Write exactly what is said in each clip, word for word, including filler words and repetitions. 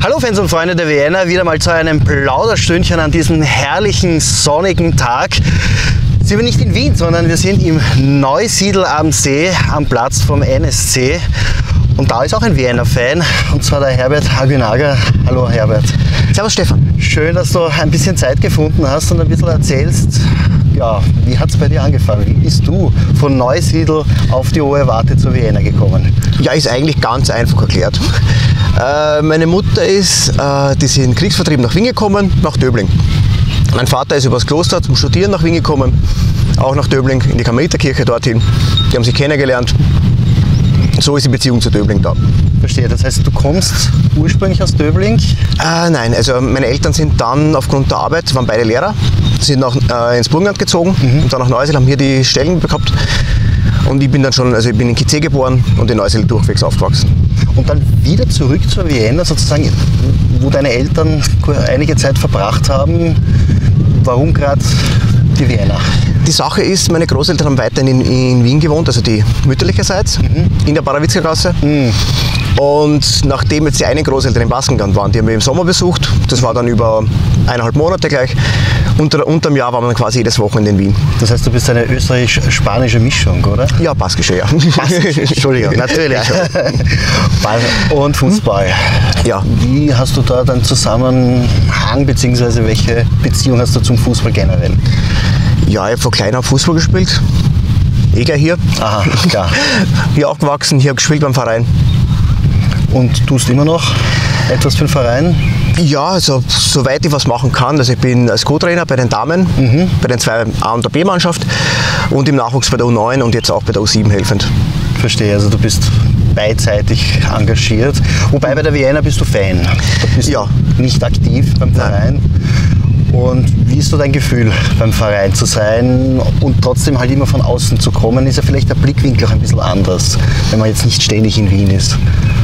Hallo Fans und Freunde der Vienna, wieder mal zu einem Plauderstündchen an diesem herrlichen sonnigen Tag. Sind wir nicht in Wien, sondern wir sind im Neusiedl am See, am Platz vom N S C. Und da ist auch ein Vienna-Fan, und zwar der Herbert Haguenager. Hallo Herbert. Servus Stefan. Schön, dass du ein bisschen Zeit gefunden hast und ein bisschen erzählst, ja, wie hat es bei dir angefangen? Wie bist du von Neusiedl auf die Hohe Warte zu Vienna gekommen? Ja, ist eigentlich ganz einfach erklärt. Äh, meine Mutter ist, äh, die sind kriegsvertrieben nach Wien gekommen, nach Döbling. Mein Vater ist übers Kloster zum Studieren nach Wien gekommen, auch nach Döbling, in die Karmeliterkirche dorthin. Die haben sich kennengelernt. So ist die Beziehung zu Döbling da. Verstehe, das heißt, du kommst ursprünglich aus Döbling? Äh, nein, also meine Eltern sind dann aufgrund der Arbeit, waren beide Lehrer, sind nach, äh, ins Burgenland gezogen mhm. und dann nach Neusiedl, haben hier die Stellen gehabt. Und ich bin dann schon, also ich bin in Kitzee geboren und in Neusiedl durchwegs aufgewachsen. Und dann wieder zurück zur Vienna, sozusagen, wo deine Eltern einige Zeit verbracht haben. Warum gerade die Vienna? Die Sache ist, meine Großeltern haben weiterhin in, in Wien gewohnt, also die mütterlicherseits, mhm. in der Barawitzka-Gasse. Mhm. Und nachdem jetzt die einen Großeltern in Baskenland waren, die haben wir im Sommer besucht, das war dann über eineinhalb Monate gleich, unter, unterm Jahr waren wir dann quasi jedes Wochenende in Wien. Das heißt, du bist eine österreichisch-spanische Mischung, oder? Ja, baskische, ja. Baskische, Entschuldigung, natürlich. Und Fußball. Ja. Wie hast du da deinen Zusammenhang, beziehungsweise welche Beziehung hast du zum Fußball generell? Ja, ich habe von klein auf Fußball gespielt. Eger hier. Aha, klar. Hier aufgewachsen, hier gespielt beim Verein. Und tust immer noch etwas für den Verein? Ja, also soweit ich was machen kann. Also ich bin als Co-Trainer bei den Damen, mhm. bei den zwei A- und der B-Mannschaft und im Nachwuchs bei der U neun und jetzt auch bei der U sieben helfend. Verstehe, also du bist beidseitig engagiert. Wobei bei der Vienna bist du Fan. Du bist ja. nicht aktiv beim Verein. Nein. Und wie ist so dein Gefühl, beim Verein zu sein und trotzdem halt immer von außen zu kommen? Ist ja vielleicht der Blickwinkel auch ein bisschen anders, wenn man jetzt nicht ständig in Wien ist.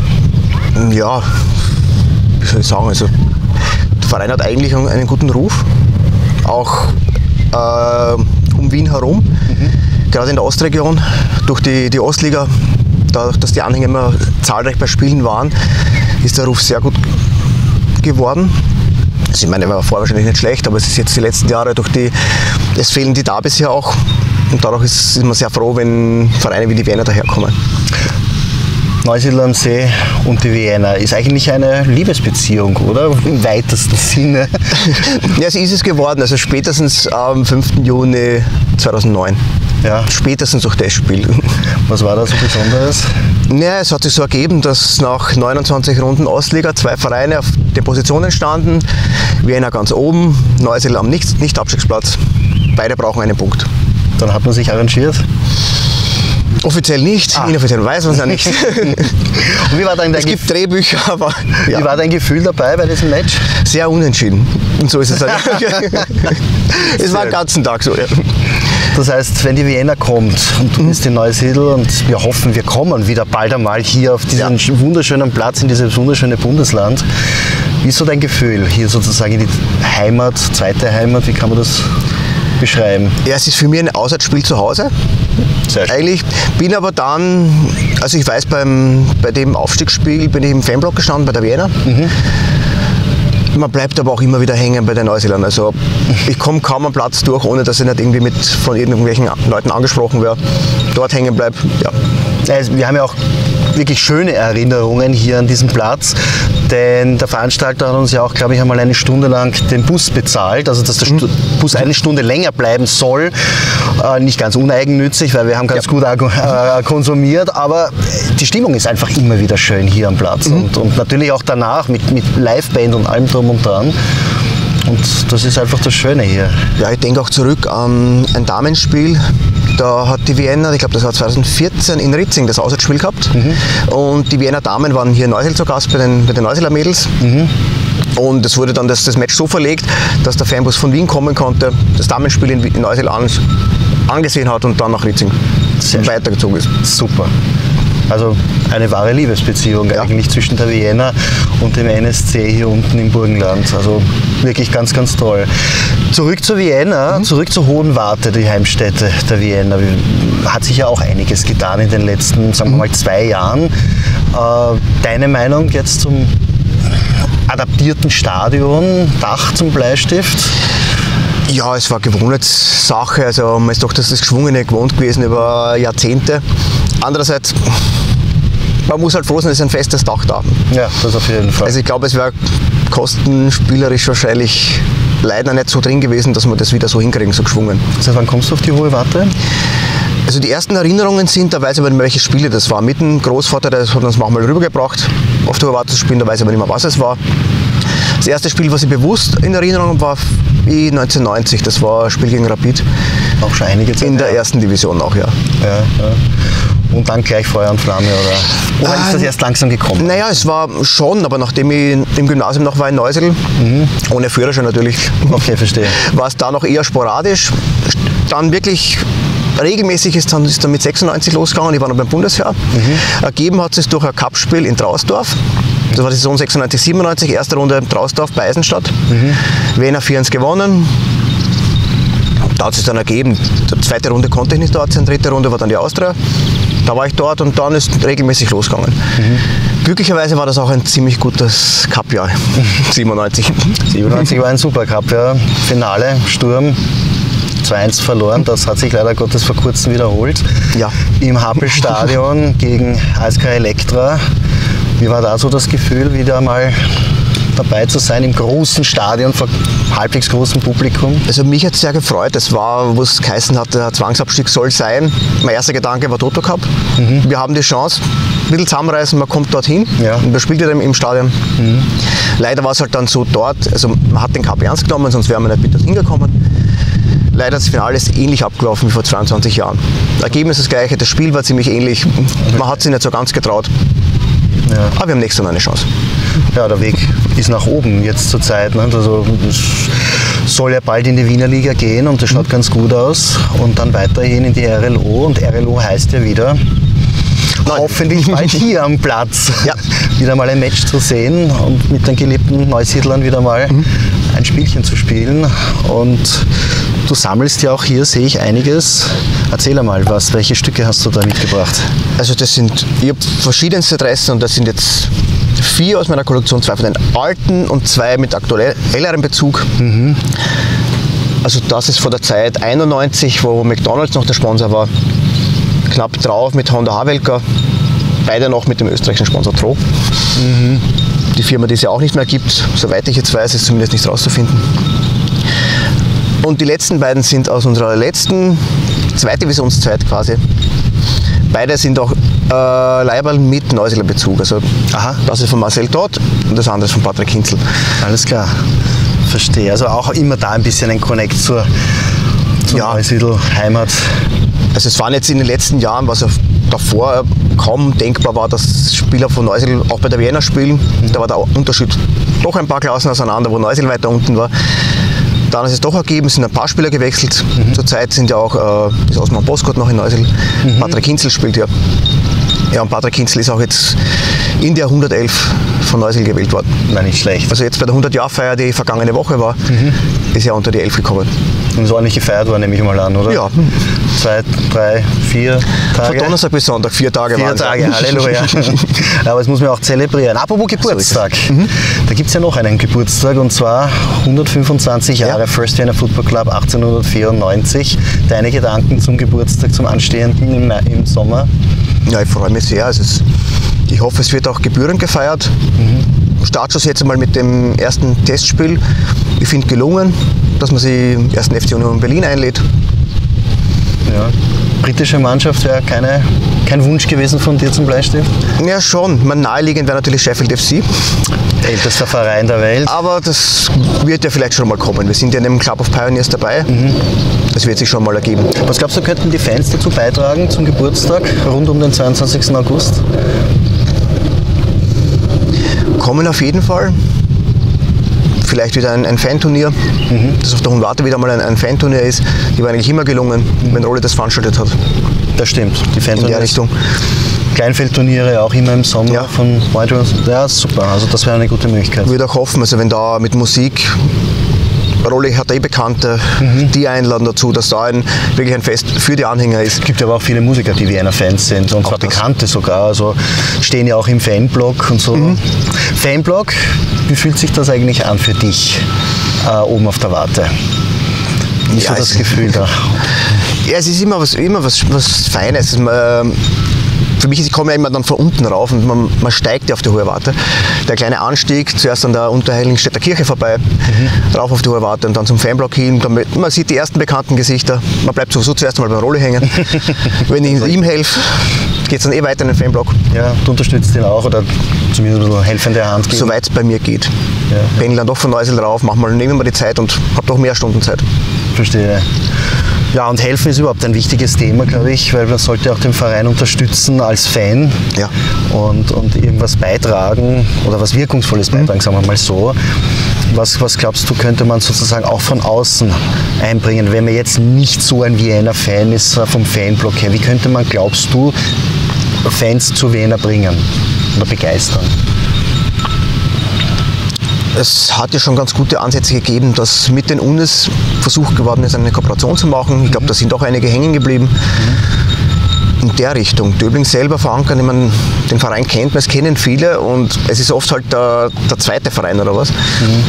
Ja, wie soll ich sagen, also der Verein hat eigentlich einen guten Ruf, auch äh, um Wien herum, mhm. gerade in der Ostregion, durch die, die Ostliga, dadurch, dass die Anhänger immer zahlreich bei Spielen waren, ist der Ruf sehr gut geworden. Also ich meine, er war vorher wahrscheinlich nicht schlecht, aber es ist jetzt die letzten Jahre durch die, es fehlen die Derbys ja auch und dadurch ist, ist man sehr froh, wenn Vereine wie die Vienna daherkommen. Neusiedl am See und die Vienna ist eigentlich eine Liebesbeziehung, oder? Im weitesten Sinne. Ja, sie ist es geworden, also spätestens am fünften Juni zweitausendneun. Ja. Spätestens durch das Spiel. Was war da so Besonderes? Ja, es hat sich so ergeben, dass nach neunundzwanzig Runden Ostliga zwei Vereine auf den Positionen standen. Vienna ganz oben, Neusiedl am Nicht- Nicht-Abstiegsplatz. Beide brauchen einen Punkt. Dann hat man sich arrangiert? Offiziell nicht, ah. inoffiziell weiß man es ja nicht. Und wie war dein es gibt Drehbücher, aber... Ja. Wie war dein Gefühl dabei bei diesem Match? Sehr unentschieden. Und so ist es halt. Es war den ganzen Tag so, ja. Das heißt, wenn die Vienna kommt und du bist in Neusiedl und wir hoffen, wir kommen wieder bald einmal hier auf diesen ja. wunderschönen Platz, in dieses wunderschöne Bundesland. Wie ist so dein Gefühl, hier sozusagen in die Heimat, zweite Heimat, wie kann man das beschreiben? Ja, es ist für mich ein Auswärtsspiel zu Hause. Sehr schön. Eigentlich bin aber dann, also ich weiß, beim, bei dem Aufstiegsspiel bin ich im Fanblock gestanden bei der Vienna. Mhm. Man bleibt aber auch immer wieder hängen bei den Neusiedlern. Also ich komme kaum am Platz durch, ohne dass ich nicht irgendwie mit von irgendwelchen Leuten angesprochen werde. Dort hängen bleibe, ja. Also wir haben ja auch wirklich schöne Erinnerungen hier an diesem Platz, denn der Veranstalter hat uns ja auch, glaube ich, einmal eine Stunde lang den Bus bezahlt, also dass der mhm. Bus eine Stunde länger bleiben soll. Äh, nicht ganz uneigennützig, weil wir haben ganz ja. gut äh, konsumiert, aber die Stimmung ist einfach immer wieder schön hier am Platz mhm. und, und natürlich auch danach mit, mit Liveband und allem drum und dran. Und das ist einfach das Schöne hier. Ja, ich denke auch zurück an ein Damenspiel. Da hat die Vienna, ich glaube das war zweitausendvierzehn, in Ritzing das Auswärtsspiel gehabt. Mhm. Und die Vienna Damen waren hier in Neusiedl zu Gast bei den, bei den Neusiedler Mädels. Mhm. Und es wurde dann das, das Match so verlegt, dass der Fanbus von Wien kommen konnte, das Damenspiel in, in Neusiedl an, angesehen hat und dann nach Ritzing weitergezogen ist. Super. Also eine wahre Liebesbeziehung ja. eigentlich zwischen der Vienna und dem N S C hier unten im Burgenland. Also wirklich ganz, ganz toll. Zurück zur Vienna, mhm. zurück zur Hohen Warte, die Heimstätte der Vienna. Hat sich ja auch einiges getan in den letzten, sagen wir mal, zwei Jahren. Äh, deine Meinung jetzt zum adaptierten Stadion, Dach zum Bleistift? Ja, es war Gewohnheitssache. Also man ist doch das Geschwungene gewohnt gewesen über Jahrzehnte. Andererseits, man muss halt froh sein, es ist ein festes Dach da. Ja, das auf jeden Fall. Also ich glaube, es wäre kostenspielerisch wahrscheinlich leider nicht so drin gewesen, dass wir das wieder so hinkriegen, so geschwungen. Seit wann kommst du auf die Hohe Warte? Also die ersten Erinnerungen sind, da weiß ich aber nicht mehr, welche Spiele das war. Mit dem Großvater, der hat uns manchmal rübergebracht, auf die Hohe Warte zu spielen, da weiß ich aber nicht mehr, was es war. Das erste Spiel, was ich bewusst in Erinnerung war, wie neunzehnhundertneunzig, das war ein Spiel gegen Rapid. Auch schon einige Zeit. In der ersten Division auch, ja. Ja, ja. Und dann gleich Feuer und Flamme, oder? Oder ähm, ist das erst langsam gekommen? Naja, es war schon, aber nachdem ich im Gymnasium noch war in Neusel, mhm. ohne Führerschein natürlich, okay, verstehe. war es da noch eher sporadisch. Dann wirklich regelmäßig ist dann, ist dann mit sechsundneunzig losgegangen, ich war noch beim Bundesheer. Mhm. Ergeben hat es durch ein Cup-Spiel in Trausdorf. Das war die Saison sechsundneunzig siebenundneunzig, erste Runde in Trausdorf bei Eisenstadt. Mhm. Wiener vier eins gewonnen. Da hat es sich dann ergeben, die zweite Runde konnte ich nicht dort sein, dritte Runde war dann die Austria. Da war ich dort und dann ist regelmäßig losgegangen. Mhm. Glücklicherweise war das auch ein ziemlich gutes Cup-Jahr, siebenundneunzig. siebenundneunzig war ein super Cup, ja. Finale, Sturm. zwei eins verloren, das hat sich leider Gottes vor kurzem wiederholt. Ja. Im Happelstadion gegen A S K Elektra. Wie war da so das Gefühl, wieder mal dabei zu sein im großen Stadion vor halbwegs großem Publikum? Also mich hat es sehr gefreut. Es war, wo es geheißen hat, der Zwangsabstieg soll sein. Mein erster Gedanke war Toto Cup. Mhm. Wir haben die Chance, ein bisschen zusammenreißen, man kommt dorthin. Ja. Und man spielt wieder im Stadion. Mhm. Leider war es halt dann so dort, also man hat den Cup ernst genommen, sonst wären wir nicht mit dorthin gekommen. Leider ist das Finale ähnlich abgelaufen wie vor zweiundzwanzig Jahren. Das Ergebnis ist das gleiche, das Spiel war ziemlich ähnlich. Man hat sich nicht so ganz getraut. Ja. Aber wir haben nächstes Mal eine Chance. Ja, der Weg ist nach oben jetzt zur Zeit. Ne? Also, es soll ja bald in die Wiener Liga gehen und das schaut mhm. ganz gut aus. Und dann weiterhin in die R L O. Und R L O heißt ja wieder, Nein. hoffentlich bald hier am Platz ja. wieder mal ein Match zu sehen und mit den geliebten Neusiedlern wieder mal mhm. ein Spielchen zu spielen. Und du sammelst ja auch hier, sehe ich, einiges. Erzähl einmal was, welche Stücke hast du da mitgebracht? Also das sind, ich habe verschiedenste Dressen und das sind jetzt vier aus meiner Kollektion, zwei von den alten und zwei mit aktuellerem Bezug. Mhm. Also das ist von der Zeit einundneunzig, wo McDonald's noch der Sponsor war. Knapp drauf mit Honda Havelka, beide noch mit dem österreichischen Sponsor Tro. Mhm. Die Firma, die es ja auch nicht mehr gibt, soweit ich jetzt weiß, ist zumindest nicht rauszufinden. Und die letzten beiden sind aus unserer letzten Zweitdivisionszeit quasi. Beide sind auch äh, Leiberl mit Neusiedler Bezug. Also aha. Das ist von Marcel Todt und das andere ist von Patrick Hinzel. Alles klar, verstehe. Also auch immer da ein bisschen ein Connect zur, zur ja. Neusiedl Heimat. Also es waren jetzt in den letzten Jahren, was davor kaum denkbar war, dass Spieler von Neusiedl auch bei der Wiener spielen. Mhm. Da war der Unterschied doch ein paar Klassen auseinander, wo Neusiedl weiter unten war. Dann ist es doch ergeben, sind ein paar Spieler gewechselt. Mhm. Zurzeit sind ja auch äh, ist Osman Boskot noch in Neusiedl. Mhm. Patrick Hinzel spielt ja. Ja, und Patrick Hinzel ist auch jetzt in der hundertelf von Neusiedl gewählt worden. Nein, nicht schlecht. Also jetzt bei der hundert-Jahr-Feier, die vergangene Woche war, mhm. ist er unter die elf gekommen. Und ist ordentlich gefeiert worden, nehme ich mal an, oder? Ja. Zwei, drei, vier Tage? Von Donnerstag bis Sonntag, vier Tage waren es. Vier Tage, Halleluja. Aber das muss man auch zelebrieren. Apropos Geburtstag. So mhm. Da gibt es ja noch einen Geburtstag und zwar hundertfünfundzwanzig Jahre ja. First Vienna Football Club achtzehnhundertvierundneunzig. Deine Gedanken zum Geburtstag, zum anstehenden im, im Sommer? Ja, ich freue mich sehr. Also es, ich hoffe, es wird auch gebührend gefeiert. Mhm. Startschuss jetzt einmal mit dem ersten Testspiel. Ich finde gelungen, dass man sie im ersten F C Union Berlin einlädt. Ja. Britische Mannschaft wäre keine, kein Wunsch gewesen von dir zum Bleistift? Ja, schon. Mein naheliegend wäre natürlich Sheffield F C. Ältester Verein der Welt. Aber das wird ja vielleicht schon mal kommen. Wir sind ja in dem Club of Pioneers dabei. Mhm. Das wird sich schon mal ergeben. Was glaubst du, könnten die Fans dazu beitragen zum Geburtstag rund um den zweiundzwanzigsten August? Kommen auf jeden Fall. Vielleicht wieder ein, ein Fanturnier, mhm. dass auf der Hohen Warte wieder mal ein, ein Fanturnier ist. Die war eigentlich immer gelungen, mhm. wenn Rolle das veranstaltet hat. Das stimmt, die Fanturnier. In der Richtung. Kleinfeldturniere auch immer im Sommer ja. von White Rose. Ja, super, also das wäre eine gute Möglichkeit. Ich würde auch hoffen, also wenn da mit Musik Rolli hat eh Bekannte, mhm. die einladen dazu, dass da ein, wirklich ein Fest für die Anhänger ist. Es gibt ja aber auch viele Musiker, die Vienna-Fans sind und auch zwar das. Bekannte sogar, also stehen ja auch im Fanblog und so. Mhm. Fanblog, wie fühlt sich das eigentlich an für dich äh, oben auf der Warte? Wie ist ja, so das Gefühl da? Ja, es ist immer was, immer was, was Feines. Man, für mich ist, ich komme ja immer dann von unten rauf und man, man steigt ja auf die Hohe Warte. Der kleine Anstieg, zuerst an der Unterheiligenstädter Kirche vorbei, mhm. rauf auf die Hohe Warte und dann zum Fanblock hin. Dann, man sieht die ersten bekannten Gesichter. Man bleibt sowieso zuerst einmal beim Rolli hängen. Wenn ich ihm helfe, geht es dann eh weiter in den Fanblock. Ja, du unterstützt ihn auch oder zumindest eine helfende Hand geben? Soweit es bei mir geht. Ja. Pendel dann doch von Neusel rauf, manchmal nehmen wir die Zeit und habe doch mehr Stunden Zeit. Verstehe. Ja, und helfen ist überhaupt ein wichtiges Thema, glaube ich, weil man sollte auch den Verein unterstützen als Fan ja. und, und irgendwas beitragen oder was Wirkungsvolles beitragen, mhm. sagen wir mal so. Was, was glaubst du, könnte man sozusagen auch von außen einbringen, wenn man jetzt nicht so ein Vienna-Fan ist vom Fanblock her? Wie könnte man, glaubst du, Fans zu Vienna bringen oder begeistern? Es hat ja schon ganz gute Ansätze gegeben, dass mit den Unis versucht geworden ist, eine Kooperation zu machen. Ich glaube, da sind auch einige hängen geblieben. Mhm. In der Richtung. Döbling selber verankern, ich meine, den Verein kennt man, es kennen viele und es ist oft halt der, der zweite Verein oder was. Mhm.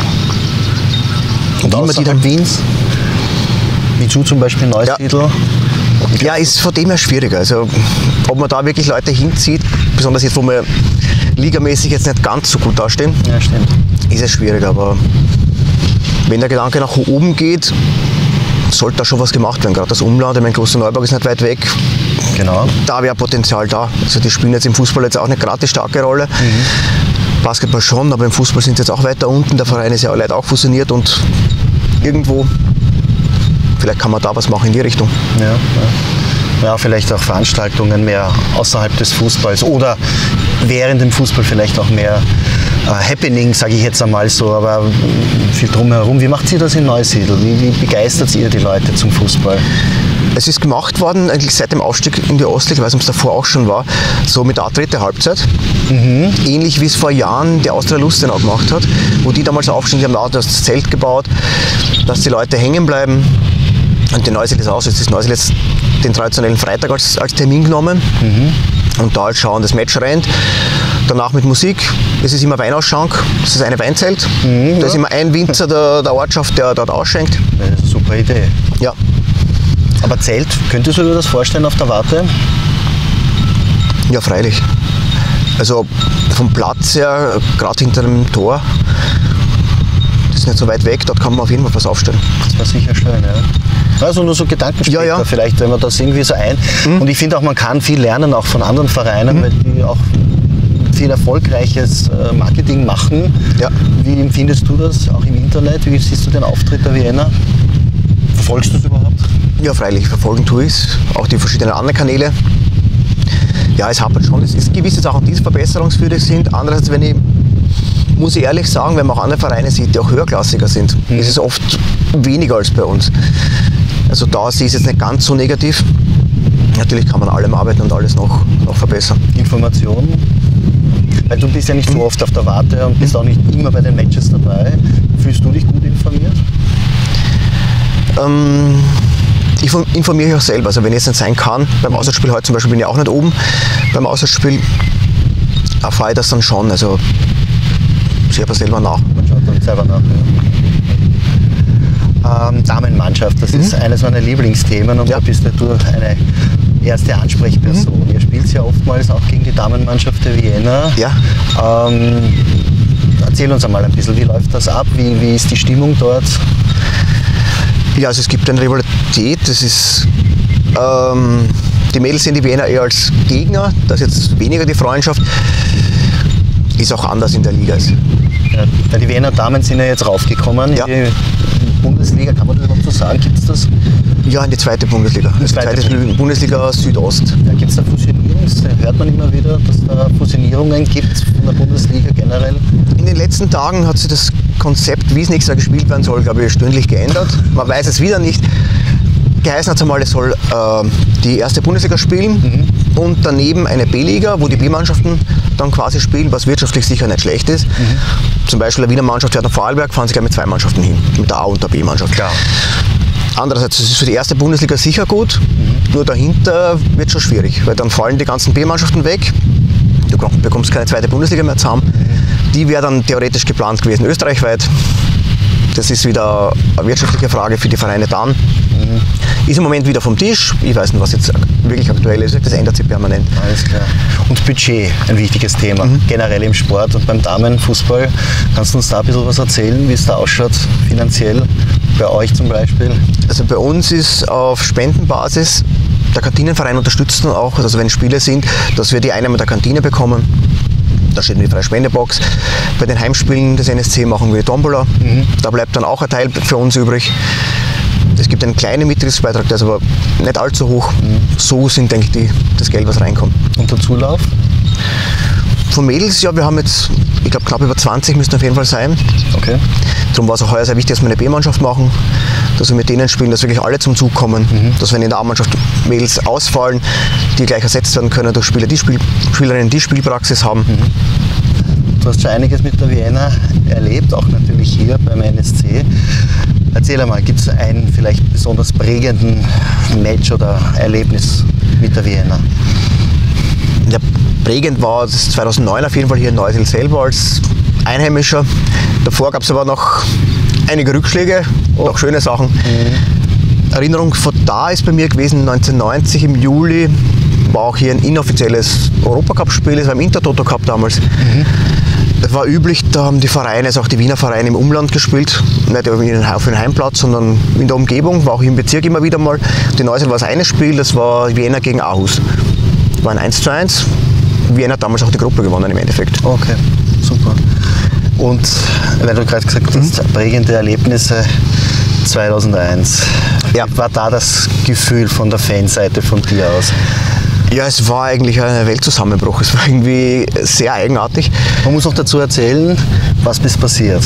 Und außerhalb dann Wiens? Wie du zum Beispiel Neusiedl? Ja. Ja, ist von dem her schwieriger. Also, ob man da wirklich Leute hinzieht, besonders jetzt, wo wir ligamäßig jetzt nicht ganz so gut dastehen, ja, stimmt. ist es schwieriger. Aber wenn der Gedanke nach oben geht, sollte da schon was gemacht werden. Gerade das Umland, ich meine, Klosterneuburg ist nicht weit weg. Genau. Da wäre Potenzial da. Also die spielen jetzt im Fußball jetzt auch nicht gerade die starke Rolle. Mhm. Basketball schon, aber im Fußball sind sie jetzt auch weiter unten. Der Verein ist ja leider auch fusioniert und irgendwo, vielleicht kann man da was machen in die Richtung. Ja, ja. Ja, vielleicht auch Veranstaltungen mehr außerhalb des Fußballs oder während dem Fußball vielleicht auch mehr äh, Happening, sage ich jetzt einmal so, aber viel drumherum. Wie macht ihr das in Neusiedl? Wie, wie begeistert ihr die Leute zum Fußball? Es ist gemacht worden, eigentlich seit dem Aufstieg in die Ostliga, ich weiß nicht, ob es davor auch schon war, so mit der dritte Halbzeit. Mhm. Ähnlich wie es vor Jahren die Austria Lustenau gemacht hat, wo die damals aufstehen, die haben auch das Zelt gebaut, dass die Leute hängen bleiben. Und die Neusiedl ist aus, jetzt ist Neusiedl jetzt den traditionellen Freitag als, als Termin genommen. Mhm. Und da halt schauen, das Match rennt. Danach mit Musik. Es ist immer Weinausschank. Das ist eine Weinzelt. Mhm, da ja. ist immer ein Winzer der, der Ortschaft, der dort ausschenkt. Das ist eine super Idee. Ja. Aber Zelt, könntest du dir das vorstellen auf der Warte? Ja, freilich. Also vom Platz her, gerade hinter dem Tor, das ist nicht so weit weg, dort kann man auf jeden Fall was aufstellen. Das war sicher schön, ja. Also nur so Gedankenspiele ja, ja. vielleicht, wenn man das irgendwie so ein... Mhm. Und ich finde auch, man kann viel lernen, auch von anderen Vereinen, mhm. weil die auch viel erfolgreiches Marketing machen. Ja. Wie empfindest du das, auch im Internet? Wie siehst du den Auftritt der Vienna? Verfolgst du es überhaupt? Ja, freilich, verfolgen tue ich es. Auch die verschiedenen anderen Kanäle. Ja, es hapert schon. Es ist gewisse Sachen, die verbesserungswürdig sind. Andererseits, wenn ich, muss ich ehrlich sagen, wenn man auch andere Vereine sieht, die auch höherklassiger sind, mhm. ist es oft weniger als bei uns. Also da sehe ich es jetzt nicht ganz so negativ. Natürlich kann man an allem arbeiten und alles noch, noch verbessern. Information? Weil du bist ja nicht so oft auf der Warte und bist auch nicht immer bei den Matches dabei. Fühlst du dich gut informiert? Ähm, ich informiere mich auch selber. Also wenn ich es nicht sein kann, beim Auswärtsspiel heute zum Beispiel bin ich auch nicht oben. Beim Auswärtsspiel erfahre ich das dann schon. Also ich schaue selber nach. Man schaut dann selber nach, ja. Ähm, Damenmannschaft, das mhm. ist eines meiner Lieblingsthemen und ja. da bist du eine erste Ansprechperson. Mhm. Ihr spielt ja oftmals auch gegen die Damenmannschaft der Vienna. Ja. Ähm, erzähl uns einmal ein bisschen, wie läuft das ab? Wie, wie ist die Stimmung dort? Ja, also es gibt eine Rivalität. Das ist, ähm, die Mädels sehen die Vienna eher als Gegner. Das ist jetzt weniger die Freundschaft. Ist auch anders in der Liga. Ja, weil die Wiener Damen sind ja jetzt raufgekommen ja. in die Bundesliga, kann man das überhaupt so sagen? Gibt es das? Ja, in die zweite Bundesliga. Die zweite, zweite Bundesliga Südost. Ja, gibt es da Fusionierungs? Hört man immer wieder, dass da Fusionierungen gibt von der Bundesliga generell? In den letzten Tagen hat sich das Konzept, wie es nächstes Jahr gespielt werden soll, glaube ich, stündlich geändert. Man weiß es wieder nicht. Geheißen hat es einmal, es soll äh, die erste Bundesliga spielen. Mhm. und daneben eine B-Liga, wo die B-Mannschaften dann quasi spielen, was wirtschaftlich sicher nicht schlecht ist. Mhm. Zum Beispiel eine Wiener Mannschaft fährt nach Vorarlberg, fahren sie gleich mit zwei Mannschaften hin, mit der A- und der B-Mannschaft. Klar. Andererseits ist es für die erste Bundesliga sicher gut, mhm. nur dahinter wird es schon schwierig, weil dann fallen die ganzen B-Mannschaften weg, du bekommst keine zweite Bundesliga mehr zusammen. Mhm. Die wäre dann theoretisch geplant gewesen österreichweit. Das ist wieder eine wirtschaftliche Frage für die Vereine dann. Mhm. Ist im Moment wieder vom Tisch. Ich weiß nicht, was jetzt wirklich aktuell ist. Das ändert sich permanent. Alles klar. Und Budget, ein wichtiges Thema, mhm. generell im Sport und beim Damenfußball. Kannst du uns da ein bisschen was erzählen, wie es da ausschaut finanziell, bei euch zum Beispiel? Also bei uns ist auf Spendenbasis, der Kantinenverein unterstützt dann auch, also wenn Spiele sind, dass wir die Einnahmen der Kantine bekommen. Da steht eine freie Spendebox. Bei den Heimspielen des N S C machen wir Tombola. Mhm. Da bleibt dann auch ein Teil für uns übrig. Es gibt einen kleinen Mitgliedsbeitrag, der ist aber nicht allzu hoch. Mhm. So sind, denke ich, die, das Geld, was reinkommt. Und der Zulauf? Von Mädels, ja, wir haben jetzt, ich glaube, knapp über zwanzig müssten auf jeden Fall sein. Okay. Darum war es auch heuer sehr wichtig, dass wir eine B-Mannschaft machen, dass wir mit denen spielen, dass wirklich alle zum Zug kommen. Mhm. Dass wenn in der A-Mannschaft Mädels ausfallen, die gleich ersetzt werden können durch Spieler, die Spiel, Spielerinnen, die Spielpraxis haben. Mhm. Du hast schon einiges mit der Vienna erlebt, auch natürlich hier beim N S C. Erzähl einmal, gibt es einen vielleicht besonders prägenden Match oder Erlebnis mit der Vienna? Ja, prägend war das zweitausendneun auf jeden Fall hier in Neusiedl selber als Einheimischer. Davor gab es aber noch einige Rückschläge, oh. noch schöne Sachen. Mhm. Erinnerung von da ist bei mir gewesen, neunzehnhundertneunzig im Juli war auch hier ein inoffizielles Europacup-Spiel, das war im Intertoto Cup damals. Mhm. Das war üblich, da haben die Vereine, also auch die Wiener Vereine im Umland gespielt, nicht auf dem Heimplatz, sondern in der Umgebung, war auch im Bezirk immer wieder mal. Die Neusiedl war das eine Spiel, das war Vienna gegen Aarhus. Das war ein eins zu eins. Vienna hat damals auch die Gruppe gewonnen im Endeffekt. Okay, super. Und weil du gerade gesagt hast, mhm. prägende Erlebnisse zweitausendeins. Ja. Wie war da das Gefühl von der Fanseite von dir aus? Ja, es war eigentlich ein Weltzusammenbruch. Es war irgendwie sehr eigenartig. Man muss noch dazu erzählen, was ist passiert.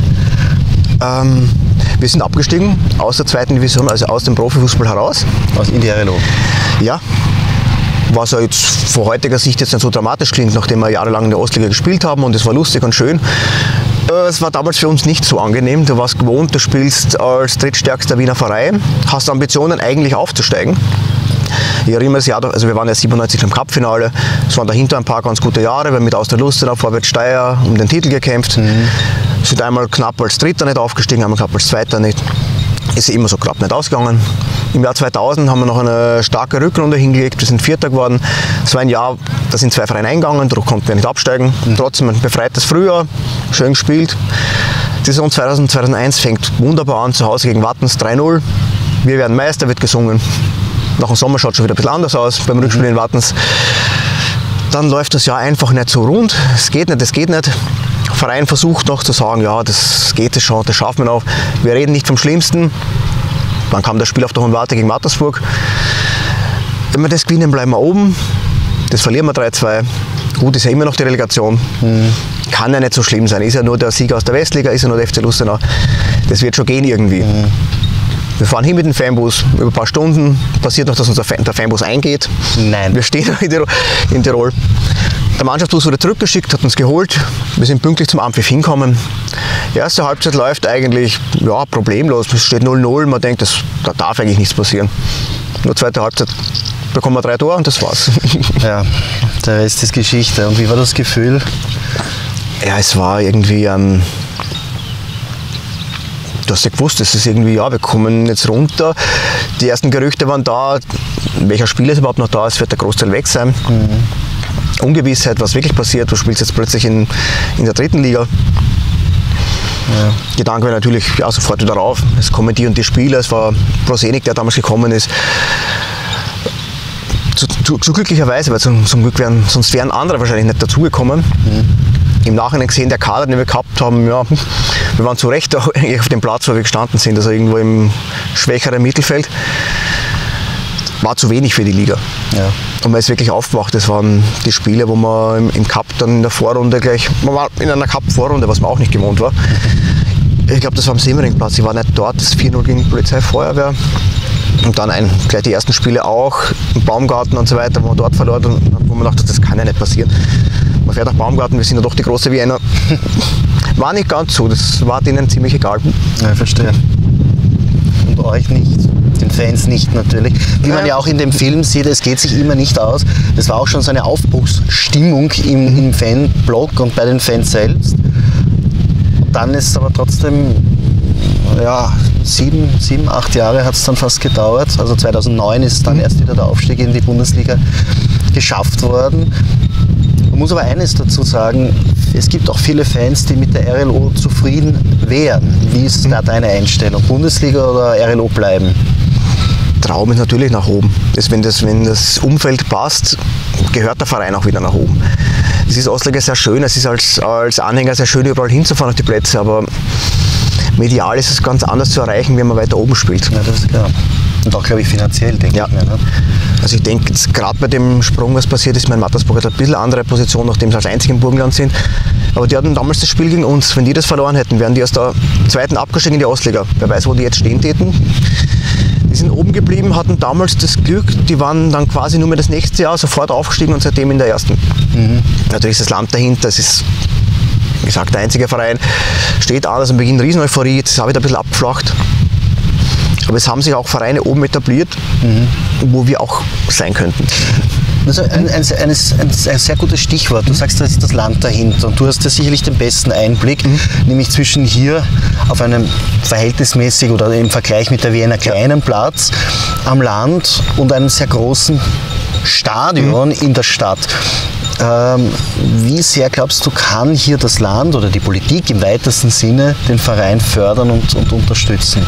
Ähm, wir sind abgestiegen aus der zweiten Division, also aus dem Profifußball heraus. Aus in die Herrelo. Ja. Was ja jetzt von heutiger Sicht jetzt nicht so dramatisch klingt, nachdem wir jahrelang in der Ostliga gespielt haben und es war lustig und schön. Es war damals für uns nicht so angenehm. Du warst gewohnt, du spielst als drittstärkster Wiener Verein, hast Ambitionen eigentlich aufzusteigen. Ich erinnere mich, also wir waren ja siebenundneunzig im Cup-Finale, es waren dahinter ein paar ganz gute Jahre, wir haben mit Austria Lustenau, Vorwärts Steyr um den Titel gekämpft. Mhm. Sind einmal knapp als Dritter nicht aufgestiegen, einmal knapp als Zweiter nicht. Ist immer so knapp nicht ausgegangen. Im Jahr zweitausend haben wir noch eine starke Rückrunde hingelegt, wir sind Vierter geworden. Es war ein Jahr, da sind zwei Vereine eingegangen, darum konnten wir nicht absteigen. Mhm. Trotzdem ein befreites Frühjahr, schön gespielt. Die Saison zweitausend zweitausendeins fängt wunderbar an, zu Hause gegen Wattens drei null. Wir werden Meister, wird gesungen. Nach dem Sommer schaut es schon wieder ein bisschen anders aus beim Rückspiel in Wattens. Dann läuft das Jahr einfach nicht so rund. Es geht nicht, es geht nicht. Der Verein versucht noch zu sagen, ja, das geht es schon, das schaffen wir noch. Wir reden nicht vom Schlimmsten. Dann kam das Spiel auf der Hohen Warte gegen Mattersburg. Wenn wir das gewinnen, bleiben wir oben. Das verlieren wir drei zwei. Gut, ist ja immer noch die Relegation. Mhm. Kann ja nicht so schlimm sein. Ist ja nur der Sieger aus der Westliga, ist ja nur der F C Lustenau. Das wird schon gehen irgendwie. Mhm. Wir fahren hin mit dem Fanbus, über ein paar Stunden passiert noch, dass unser Fan, der Fanbus eingeht. Nein. Wir stehen in Tirol, in Tirol. Der Mannschaftsbus wurde zurückgeschickt, hat uns geholt. Wir sind pünktlich zum Ampfiff hinkommen. Die erste Halbzeit läuft eigentlich ja, problemlos. Es steht null null, man denkt, das, da darf eigentlich nichts passieren. Nur zweite Halbzeit bekommen wir drei Tore und das war's. Ja, der Rest ist Geschichte. Und wie war das Gefühl? Ja, es war irgendwie ein... Ähm, Du hast ja gewusst, es ist irgendwie, ja, wir kommen jetzt runter. Die ersten Gerüchte waren da, welcher Spieler ist überhaupt noch da, es wird der Großteil weg sein. Mhm. Ungewissheit, was wirklich passiert, du spielst jetzt plötzlich in, in der dritten Liga. Ja. Gedanke war natürlich ja, sofort wieder rauf, es kommen die und die Spieler, es war Prosenik, der damals gekommen ist. Zu, zu, zu glücklicherweise, weil zum, zum Glück wären, sonst wären andere wahrscheinlich nicht dazugekommen. Mhm. Im Nachhinein gesehen, der Kader, den wir gehabt haben, ja, wir waren zu Recht auch eigentlich auf dem Platz, wo wir gestanden sind, also irgendwo im schwächeren Mittelfeld. War zu wenig für die Liga. Ja. Und man ist wirklich aufgewacht, das waren die Spiele, wo man im, im Cup dann in der Vorrunde gleich, man war in einer Cup-Vorrunde, was man auch nicht gewohnt war. Ich glaube, das war am Semmeringplatz, ich war nicht dort, das vier null gegen Polizei Feuerwehr. Und dann ein, gleich die ersten Spiele auch, im Baumgarten und so weiter, wo man dort verloren und wo man dachte, das kann ja nicht passieren. Man fährt nach Baumgarten, wir sind ja doch die große Wiener. War nicht ganz so, das war denen ziemlich egal. Ja, verstehe. Und euch nicht, den Fans nicht natürlich. Wie man ja auch in dem Film sieht, es geht sich immer nicht aus. Das war auch schon so eine Aufbruchsstimmung im, im Fanblock und bei den Fans selbst. Und dann ist es aber trotzdem, ja, sieben, sieben, acht Jahre hat es dann fast gedauert. Also zweitausendneun ist dann erst wieder der Aufstieg in die Bundesliga geschafft worden. Man muss aber eines dazu sagen, es gibt auch viele Fans, die mit der R L O zufrieden wären. Wie ist da deine Einstellung? Bundesliga oder R L O bleiben? Traum ist natürlich nach oben. Das, wenn, das, wenn das Umfeld passt, gehört der Verein auch wieder nach oben. Es ist Ostliga sehr schön, es ist als, als Anhänger sehr schön, überall hinzufahren auf die Plätze, aber medial ist es ganz anders zu erreichen, wenn man weiter oben spielt. Ja, das ist klar. Und auch, glaube ich, finanziell, denke ja. ich mir. Ne? Also ich denke, gerade bei dem Sprung, was passiert ist, mein Mattersburg hat ein bisschen andere Position, nachdem sie als einzig im Burgenland sind. Aber die hatten damals das Spiel gegen uns. Wenn die das verloren hätten, wären die aus der zweiten abgestiegen in die Ostliga. Wer weiß, wo die jetzt stehen täten. Die sind oben geblieben, hatten damals das Glück, die waren dann quasi nur mehr das nächste Jahr sofort aufgestiegen und seitdem in der ersten. Mhm. Natürlich ist das Land dahinter, es ist, wie gesagt, der einzige Verein, steht alles am Beginn Riesen-Euphorie, jetzt ist auch wieder ein bisschen abgeflacht. Aber es haben sich auch Vereine oben etabliert, mhm. wo wir auch sein könnten. Das ist ein, ein, ein, ein, ein sehr gutes Stichwort. Du sagst, da ist das Land dahinter und du hast ja sicherlich den besten Einblick, mhm. nämlich zwischen hier auf einem verhältnismäßig oder im Vergleich mit der Wiener kleinen Platz am Land und einem sehr großen Stadion mhm. in der Stadt. Ähm, wie sehr glaubst du, kann hier das Land oder die Politik im weitesten Sinne den Verein fördern und, und unterstützen?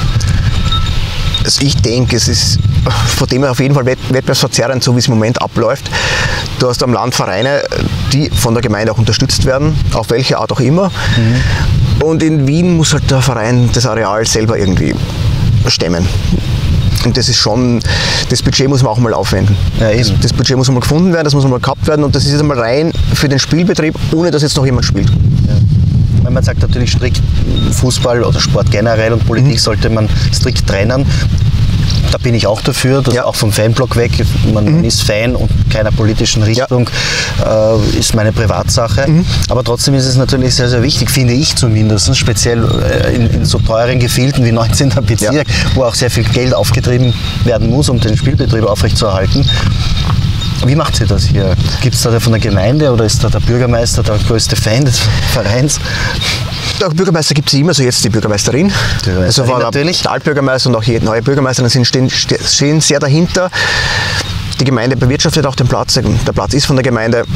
Also ich denke, es ist von dem her auf jeden Fall wettbewerbsverzerrend, so wie es im Moment abläuft. Du hast am Land Vereine, die von der Gemeinde auch unterstützt werden, auf welche Art auch immer. Mhm. Und in Wien muss halt der Verein das Areal selber irgendwie stemmen. Und das ist schon, das Budget muss man auch mal aufwenden. Ja, das, das Budget muss mal gefunden werden, das muss mal gehabt werden und das ist jetzt einmal rein für den Spielbetrieb, ohne dass jetzt noch jemand spielt. Ja. Weil man sagt natürlich strikt, Fußball oder Sport generell und Politik mhm. sollte man strikt trennen. Da bin ich auch dafür, dass ja. auch vom Fanblock weg, man mhm. ist Fan und keiner politischen Richtung, ja. äh, ist meine Privatsache. Mhm. Aber trotzdem ist es natürlich sehr, sehr wichtig, finde ich zumindest, speziell äh, in, in so teuren Gefilden wie neunzehnter Bezirk, ja. wo auch sehr viel Geld aufgetrieben werden muss, um den Spielbetrieb aufrechtzuerhalten. Wie macht sie das hier? Gibt es da von der Gemeinde oder ist da der Bürgermeister der größte Fan des Vereins? Der Bürgermeister gibt es immer, so jetzt die Bürgermeisterin. Die also war natürlich. Der Altbürgermeister und auch die neue Bürgermeisterin sind, stehen, stehen sehr dahinter. Die Gemeinde bewirtschaftet auch den Platz. Der Platz ist von der Gemeinde.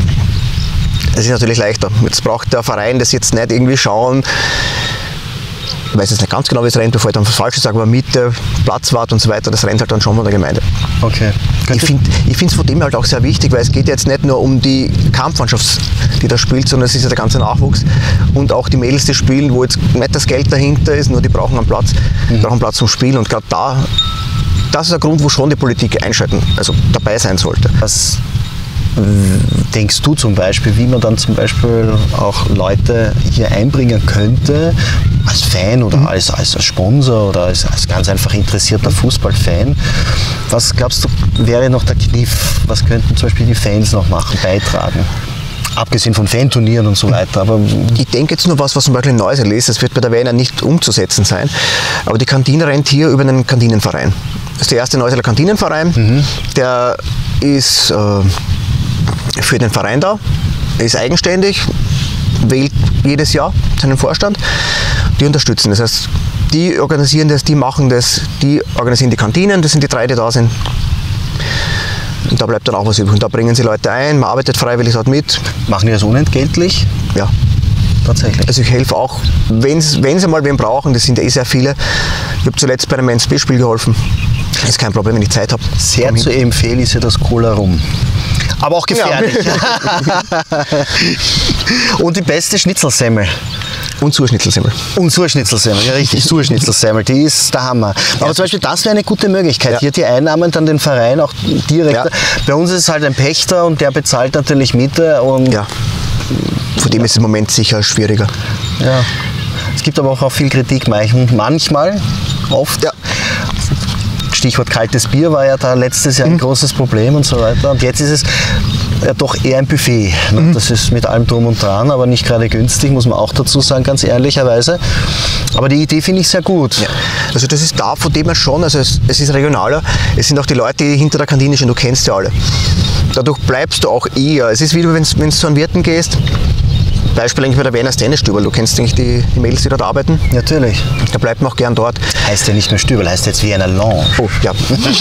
Es ist natürlich leichter. Jetzt braucht der Verein das jetzt nicht irgendwie schauen. Ich weiß jetzt nicht ganz genau, wie es rennt, bevor ich dann was Falsches sage, aber Miete, Platzwart und so weiter, das rennt halt dann schon von der Gemeinde. Okay. Ich finde es von dem halt auch sehr wichtig, weil es geht jetzt nicht nur um die Kampfmannschaft, die da spielt, sondern es ist ja der ganze Nachwuchs und auch die Mädels, die spielen, wo jetzt nicht das Geld dahinter ist, nur die brauchen einen Platz, mhm. brauchen Platz zum Spielen und gerade da, das ist der Grund, wo schon die Politik einschalten, also dabei sein sollte. Was denkst du zum Beispiel, wie man dann zum Beispiel auch Leute hier einbringen könnte, als Fan oder mhm. als, als Sponsor oder als, als ganz einfach interessierter Fußballfan? Was glaubst du, wäre noch der Kniff? Was könnten zum Beispiel die Fans noch machen, beitragen? Abgesehen von Fanturnieren und so weiter. Aber ich denke jetzt nur was, was zum Beispiel in Neusel ist. Das wird bei der Wiener nicht umzusetzen sein. Aber die Kantine rennt hier über einen Kantinenverein. Das ist der erste Neuseeler Kantinenverein. Mhm. Der ist äh, für den Verein da, ist eigenständig, wählt jedes Jahr seinen Vorstand. Die unterstützen. Das heißt, die organisieren das, die machen das, die organisieren die Kantinen, das sind die drei, die da sind. Und da bleibt dann auch was übrig. Und da bringen sie Leute ein, man arbeitet freiwillig dort mit. Machen die das unentgeltlich? Ja. Tatsächlich. Also ich helfe auch, wenn sie mal wen brauchen, das sind ja eh sehr viele. Ich habe zuletzt bei einem Men's B-Spiel geholfen. Das ist kein Problem, wenn ich Zeit habe. Sehr zu empfehlen ist ja das Cola Rum. Aber auch gefährlich. Ja. Und die beste Schnitzelsemmel. Und Surschnitzelsemmel. Und Surschnitzelsemmel, ja richtig, Surschnitzelsemmel, die ist der Hammer. Aber ja. zum Beispiel, das wäre eine gute Möglichkeit. Ja. Hier die Einnahmen dann den Verein auch direkt. Ja. Bei uns ist es halt ein Pächter und der bezahlt natürlich Miete. Und ja. Von dem ist es im Moment sicher schwieriger. Ja. Es gibt aber auch, auch viel Kritik, manchmal, oft. Ja. Stichwort kaltes Bier war ja da letztes Jahr ein mhm. großes Problem und so weiter. Und jetzt ist es ja doch eher ein Buffet. Ne? Mhm. Das ist mit allem drum und dran, aber nicht gerade günstig, muss man auch dazu sagen, ganz ehrlicherweise. Aber die Idee finde ich sehr gut. Ja. Also das ist da, von dem her schon, also es, es ist regionaler. Es sind auch die Leute, die hinter der Kantine stehen, du kennst ja alle. Dadurch bleibst du auch eher. Es ist wie wenn du zu einem Wirten gehst. Beispiel eigentlich bei der Wiener Tennisstübel. Du kennst eigentlich die, die Mädels, die dort arbeiten? Natürlich. Da bleibt man auch gern dort. Heißt ja nicht mehr Stübel, heißt jetzt Wiener Lounge. Oh, ja.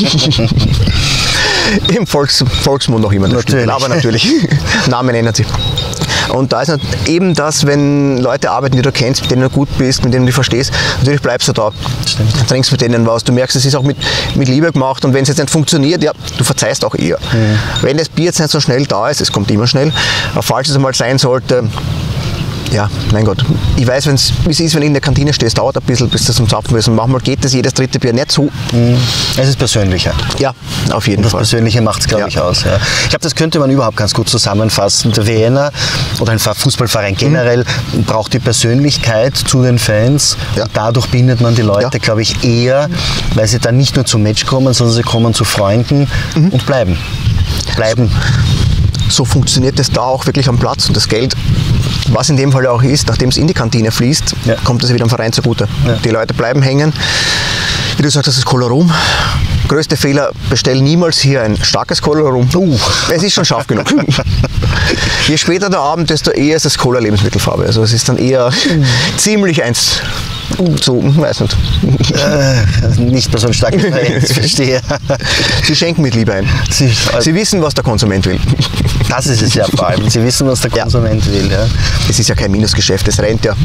Im Volks, Volksmund noch immer der natürlich. Stübel, aber natürlich. Namen ändern sich. Und da ist eben das, wenn Leute arbeiten, die du kennst, mit denen du gut bist, mit denen du verstehst, natürlich bleibst du da. Stimmt. Trinkst mit denen was. Du merkst, es ist auch mit, mit Liebe gemacht und wenn es jetzt nicht funktioniert, ja, du verzeihst auch eher. Mhm. Wenn das Bier jetzt nicht so schnell da ist, es kommt immer schnell, aber falls es einmal sein sollte, ja, mein Gott. Ich weiß, wie es ist, wenn du in der Kantine stehst, dauert ein bisschen, bis das zum Zapfen ist. Und manchmal geht das jedes dritte Bier nicht so. Es ist persönlicher. Ja, auf jeden das Fall. Das Persönliche macht es, glaube ja. ich, aus. Ja. Ich glaube, das könnte man überhaupt ganz gut zusammenfassen. Der Wiener oder ein Fußballverein generell mhm. braucht die Persönlichkeit zu den Fans. Ja. Und dadurch bindet man die Leute, ja. glaube ich, eher, weil sie dann nicht nur zum Match kommen, sondern sie kommen zu Freunden mhm. und bleiben. Bleiben. So funktioniert es da auch wirklich am Platz. Und das Geld, was in dem Fall auch ist, nachdem es in die Kantine fließt, ja. kommt es wieder am Verein zugute. Ja. Die Leute bleiben hängen. Wie du sagst, das ist Cola Rum. Größte Fehler, bestell niemals hier ein starkes Cola Rum. Uh, es ist schon scharf genug. Je später der Abend, desto eher ist das Cola Lebensmittelfarbe. Also es ist dann eher ziemlich eins. So, weiß nicht. Äh, nicht bei so einem starken Verein, verstehe. Sie schenken mit Liebe ein. Sie, also Sie wissen, was der Konsument will. Das ist es ja vor allem. Sie wissen, was der Konsument ja. will. Ja. Es ist ja kein Minusgeschäft, es rennt ja.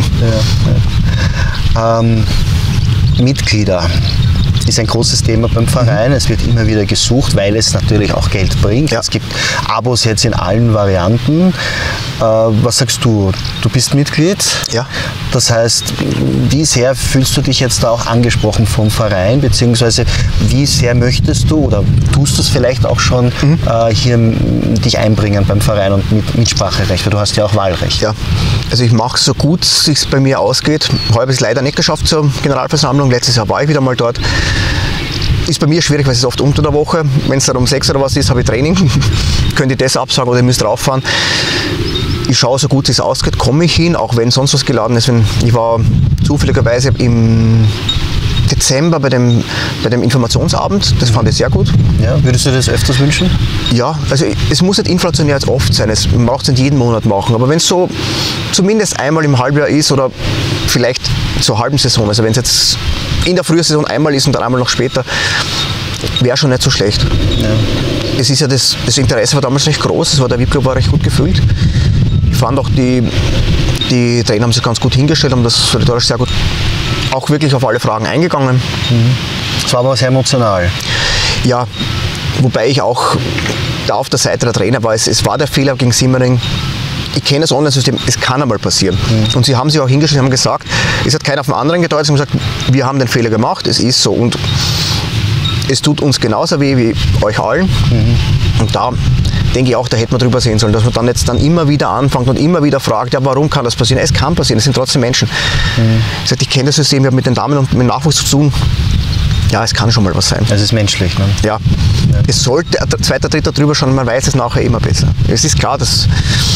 ja, ja. Ähm, Mitglieder ist ein großes Thema beim Verein. Es wird immer wieder gesucht, weil es natürlich auch Geld bringt. Ja. Es gibt Abos jetzt in allen Varianten. Äh, was sagst du? Du bist Mitglied. Ja. Das heißt, wie sehr fühlst du dich jetzt da auch angesprochen vom Verein, beziehungsweise wie sehr möchtest du oder tust du es vielleicht auch schon mhm. äh, hier dich einbringen beim Verein und mit Mitspracherecht, weil du hast ja auch Wahlrecht. Ja, also ich mache so gut es sich bei mir ausgeht. Heute habe ich es leider nicht geschafft zur Generalversammlung. Letztes Jahr war ich wieder mal dort. Ist bei mir schwierig, weil es ist oft unter der Woche. Wenn es dann um sechs oder was ist, habe ich Training. Könnt ihr das absagen oder ihr müsst rauffahren. Ich schaue, so gut es ausgeht, komme ich hin, auch wenn sonst was geladen ist. Wenn, ich war zufälligerweise im Dezember bei dem, bei dem Informationsabend, das fand ich sehr gut. Ja, würdest du das öfters wünschen? Ja, also es muss nicht inflationär als oft sein, es braucht es nicht jeden Monat machen, aber wenn es so zumindest einmal im Halbjahr ist oder vielleicht zur halben Saison, also wenn es jetzt in der Frühsaison einmal ist und dann einmal noch später, wäre schon nicht so schlecht. Ja. Es ist ja das, das Interesse war damals recht groß, es war, der V I P-Club war recht gut gefüllt. Ich fand auch, die, die Trainer haben sich ganz gut hingestellt, haben das solidarisch sehr gut auch wirklich auf alle Fragen eingegangen. Es war aber sehr emotional. Ja, wobei ich auch da auf der Seite der Trainer war, es, es war der Fehler gegen Simmering. Ich kenne das Online-System, es kann einmal passieren. Mhm. Und sie haben sich auch hingestellt und haben gesagt, es hat keiner auf den anderen gedeutet, sie haben gesagt, wir haben den Fehler gemacht, es ist so. Und es tut uns genauso weh wie euch allen. Mhm. Und da denke ich auch, da hätte man drüber sehen sollen, dass man dann jetzt dann immer wieder anfängt und immer wieder fragt, ja, warum kann das passieren? Es kann passieren, es sind trotzdem Menschen. Mhm. Ich, sage, ich kenne das System, ich habe mit den Damen und mit dem Nachwuchs zu tun. Ja, es kann schon mal was sein. Es ist menschlich, ne? Ja. Ja. Es sollte ein zweiter, dritter drüber schauen, man weiß es nachher immer besser. Es ist klar, dass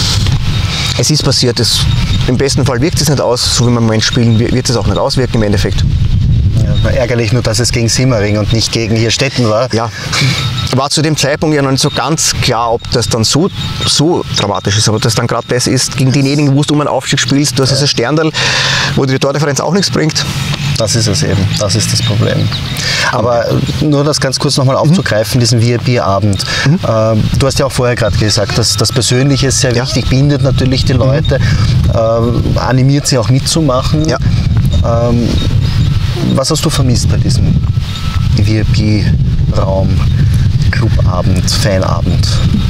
es ist passiert. Es, im besten Fall wirkt es nicht aus, so wie wir im Moment spielen, wird es auch nicht auswirken im Endeffekt. Ja, ärgerlich nur, dass es gegen Simmering und nicht gegen hier Stetten war. Ja, war zu dem Zeitpunkt ja noch nicht so ganz klar, ob das dann so, so dramatisch ist, aber dass dann gerade das ist, gegen denjenigen, wo du um einen Aufstieg spielst, du hast dieses Sterndal, wo dir die Tordifferenz auch nichts bringt. Das ist es eben, das ist das Problem. Aber nur das ganz kurz nochmal aufzugreifen, mhm. diesen V I P-Abend. Mhm. Ähm, du hast ja auch vorher gerade gesagt, dass das Persönliche ist sehr ja. wichtig, bindet natürlich die Leute, mhm. äh, animiert sie auch mitzumachen. Ja. Ähm, was hast du vermisst bei diesem V I P-Raum, Clubabend, Fanabend?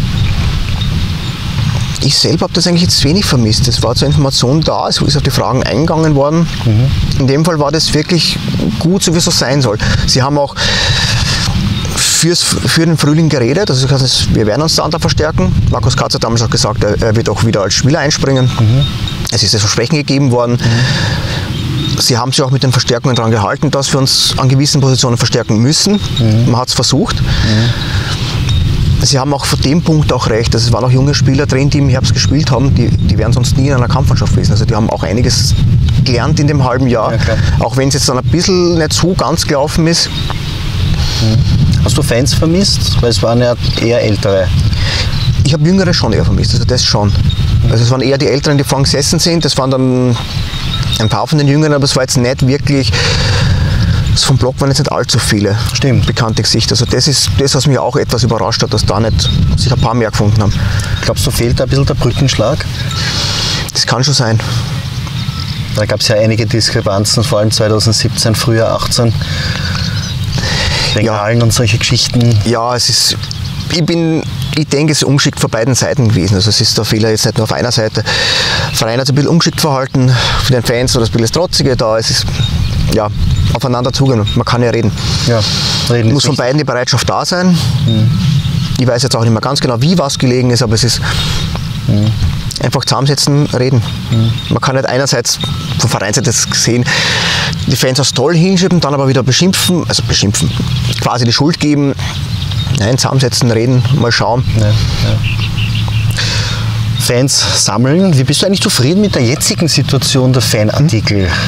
Ich selber habe das eigentlich jetzt wenig vermisst. Es war zur Information da, es ist auf die Fragen eingegangen worden. Mhm. In dem Fall war das wirklich gut, so wie es so sein soll. Sie haben auch fürs, für den Frühling geredet, also wir werden uns da andere verstärken. Markus Katz hat damals auch gesagt, er wird auch wieder als Spieler einspringen. Mhm. Es ist das Versprechen gegeben worden. Mhm. sie haben sich auch mit den Verstärkungen daran gehalten, dass wir uns an gewissen Positionen verstärken müssen. Mhm. Man hat es versucht. Mhm. Sie haben auch vor dem Punkt auch recht. Also es waren auch junge Spieler drin, die im Herbst gespielt haben, die, die wären sonst nie in einer Kampfmannschaft gewesen. Also die haben auch einiges gelernt in dem halben Jahr, ja, auch wenn es jetzt dann ein bisschen nicht so ganz gelaufen ist. Mhm. Hast du Fans vermisst? Weil es waren ja eher ältere. Ich habe Jüngere schon eher vermisst, also das schon. Also es waren eher die Älteren, die vorhin gesessen sind. Das waren dann ein paar von den Jüngeren, aber es war jetzt nicht wirklich, also vom Block waren jetzt nicht allzu viele. Stimmt. Bekannte Gesichter. Also das ist das, was mich auch etwas überrascht hat, dass da nicht sich ein paar mehr gefunden haben. Glaubst du, fehlt da ein bisschen der Brückenschlag? Das kann schon sein. Da gab es ja einige Diskrepanzen, vor allem zweitausendsiebzehn, Frühjahr achtzehn. Bengalen ja. und solche Geschichten. Ja, es ist, ich bin, ich denke, es ist ungeschickt von beiden Seiten gewesen. Also es ist der Fehler jetzt nicht nur auf einer Seite. Der Verein hat sich ein bisschen ungeschickt verhalten, für den Fans oder das bisschen das Trotzige da. Es ist ja, aufeinander zugehen. Man kann ja reden. Ja, reden muss von beiden die Bereitschaft da sein. Mhm. Ich weiß jetzt auch nicht mehr ganz genau, wie was gelegen ist, aber es ist mhm. einfach zusammensetzen, reden. Mhm. Man kann nicht einerseits von Vereinsseite gesehen die Fans als toll hinschieben, dann aber wieder beschimpfen, also beschimpfen, quasi die Schuld geben. Nein, zusammensetzen, reden, mal schauen. Ja, ja. Fans sammeln. Wie bist du eigentlich zufrieden mit der jetzigen Situation der Fanartikel? Hm?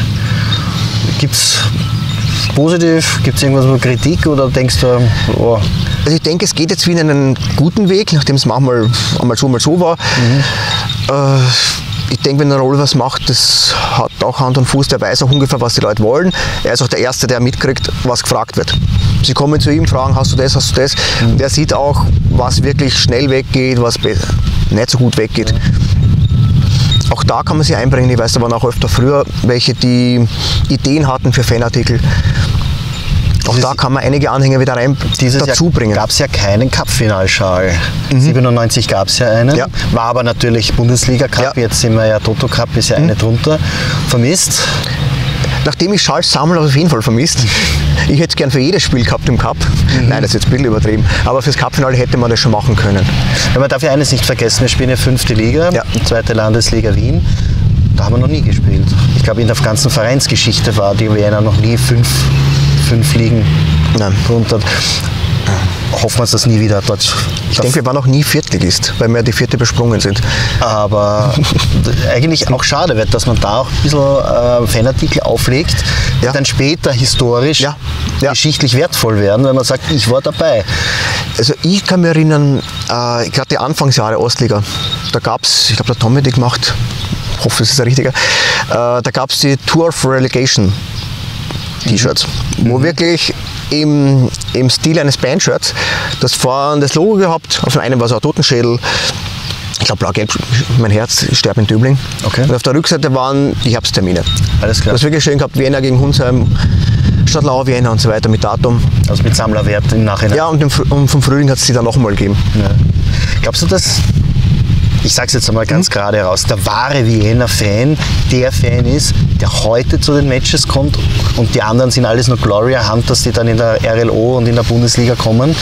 Gibt es positiv, gibt es irgendwas mit Kritik oder denkst du, oh. Also ich denke, es geht jetzt wieder in einen guten Weg, nachdem es manchmal einmal so, mal so war. Mhm. Äh, ich denke, wenn ein Roll was macht, das hat auch Hand und Fuß, der weiß auch ungefähr, was die Leute wollen. Er ist auch der Erste, der mitkriegt, was gefragt wird. Sie kommen zu ihm, fragen, hast du das, hast du das? Mhm. Der sieht auch, was wirklich schnell weggeht, was nicht so gut weggeht. Mhm. Auch da kann man sich einbringen. Ich weiß, da waren auch öfter früher welche, die Ideen hatten für Fanartikel. Auch da kann man einige Anhänger wieder rein dazu bringen. Gab es ja keinen Cup-Finalschal. Mhm. siebenundneunzig gab es ja einen, ja. War aber natürlich Bundesliga-Cup, ja. Jetzt sind wir ja Toto-Cup, ist ja mhm. eine drunter. Vermisst? Nachdem ich Schals sammle, habe ich auf jeden Fall vermisst. Ich hätte es gern für jedes Spiel gehabt im Cup. Mhm. Nein, das ist jetzt ein bisschen übertrieben. Aber fürs Cup-Finale hätte man das schon machen können. Ja, man darf ja eines nicht vergessen, wir spielen ja fünfte Liga, ja. zweite Landesliga Wien. Da haben wir noch nie gespielt. Ich glaube, in der ganzen Vereinsgeschichte war die Wiener noch nie fünf, fünf Ligen drunter. Hoffen wir, dass das nie wieder dort. Ich denke, wir waren noch nie Viertligist, weil wir die vierte besprungen sind. Aber eigentlich auch schade wird, dass man da auch ein bisschen äh, Fanartikel auflegt, die ja. dann später historisch, ja. Ja. geschichtlich wertvoll werden, wenn man sagt, ich war dabei. Also ich kann mich erinnern, äh, gerade die Anfangsjahre Ostliga, da gab es, ich glaube, der Tommy die gemacht, ich hoffe, es ist der richtige, äh, da gab es die Tour of Relegation T-Shirts, mhm. wo wirklich im, im Stil eines Bandshirts das vorne das Logo gehabt, auf einem war so ein Totenschädel, ich glaube blau-gelb, mein Herz, ich sterbe in Döbling. Okay. Und auf der Rückseite waren die Herbsttermine. Alles klar. Das wirklich schön gehabt, Vienna gegen Hunsheim, Stadtlau, Vienna und so weiter mit Datum. Also mit Sammlerwert im Nachhinein. Ja, und, im, und vom Frühling hat es die dann nochmal gegeben. Ja. Glaubst du, dass, ich sage es jetzt einmal ganz mhm. gerade heraus, der wahre Vienna-Fan der Fan ist, der heute zu den Matches kommt und die anderen sind alles nur Gloria Hunters, die dann in der R L O und in der Bundesliga kommen?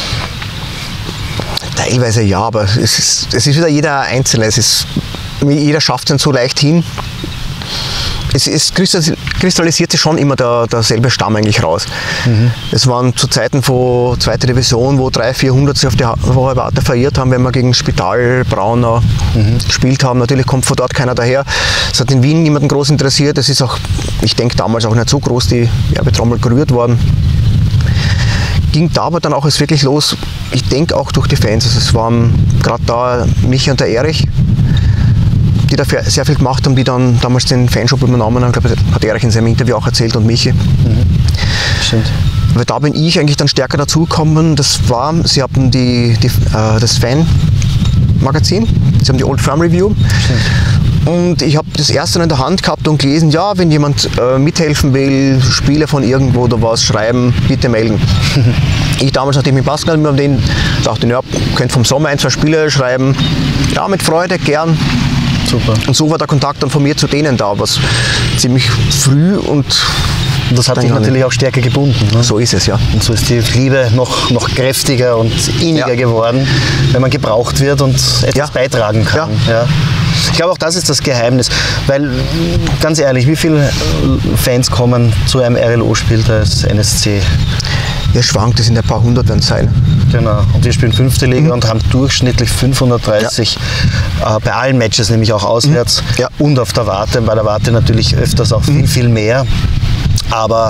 Teilweise ja, aber es ist, es ist wieder jeder Einzelne. Es ist, jeder schafft es so leicht hin. Es, es kristallisiert sich schon immer der, derselbe Stamm eigentlich raus. Mhm. Es waren zu Zeiten von zweiter Division, wo drei, vierhundert sich auf die Woche Warte verirrt haben, wenn wir gegen Spital, Braunau mhm. gespielt haben. Natürlich kommt von dort keiner daher. Es hat in Wien niemanden groß interessiert. Es ist auch, ich denke, damals auch nicht so groß die Werbetrommel gerührt worden. Ging da aber dann auch erst wirklich los, ich denke auch durch die Fans. Also es waren gerade da Michi und der Erich, die da sehr viel gemacht haben, die dann damals den Fanshop übernommen haben. Ich glaube, das hat Erich in seinem Interview auch erzählt und Michi. Mhm. Stimmt. Weil da bin ich eigentlich dann stärker dazugekommen. Das war, sie hatten die, die, äh, das Fan-Magazin, sie haben die Old Firm Review. Stimmt. Und ich habe das erste in der Hand gehabt und gelesen, ja, wenn jemand äh, mithelfen will, Spiele von irgendwo oder was schreiben, bitte melden. Ich damals, nachdem ich Pascal mit dem dachte, ja, könnt vom Sommer ein, zwei Spiele schreiben. Ja, mit Freude, gern. Super. Und so war der Kontakt dann von mir zu denen da, was ziemlich früh und Und das hat dich natürlich auch stärker gebunden. Ne? So ist es, ja. Und so ist die Liebe noch, noch kräftiger und inniger ja. geworden, wenn man gebraucht wird und etwas ja. beitragen kann. Ja. Ja. Ich glaube, auch das ist das Geheimnis, weil, ganz ehrlich, wie viele Fans kommen zu einem R L O-Spiel des N S C? Ja, schwankt, es sind ein paar hundert werden es sein. Genau, und wir spielen fünfte Liga mhm. und haben durchschnittlich fünfhundertdreißig ja. äh, bei allen Matches, nämlich auch auswärts mhm. ja. und auf der Warte. Bei der Warte natürlich öfters auch viel, mhm. viel mehr. Aber